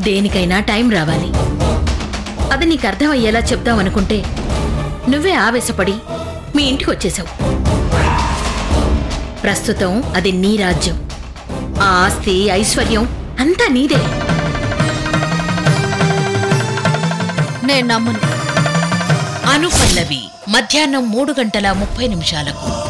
దేనికైనా టైం రావాలి. అది నీకు అర్థమయ్యేలా చెప్దామనుకుంటే నువ్వే ఆవేశపడి మీ ఇంటికి వచ్చేసావు. ప్రస్తుతం అది నీ రాజ్యం. ఆ ఆస్తి ఐశ్వర్యం అంతా నీదే. నేను నమ్మను. అనుపల్లవి మధ్యాహ్నం 3:30 నిమిషాలకు.